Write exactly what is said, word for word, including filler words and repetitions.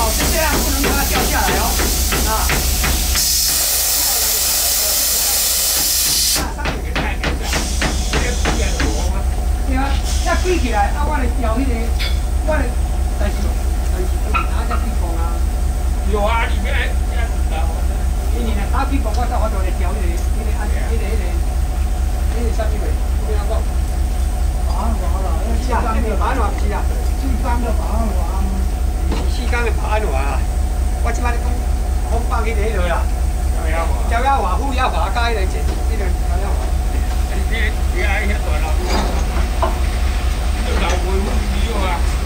是这样，不能让它掉下来哦。啊。上面给带开下，这个比较多嘛。对啊，要举起来，啊，我来调迄个，我来，但是但是不是拿只气泵啊？有啊，里面还这样子的。你你打气泵，我到我就来调迄个，迄个按，迄个迄个，迄个啥物味？不要讲。把安华啦，是啊，这个把安华不是啊，四缸的把安华。四缸的把安华啊，我即摆咧讲，我放去迄落啦。焦压华、负压华加迄个一，迄个焦压华。你你你爱遐大老母，老妹夫你有啊？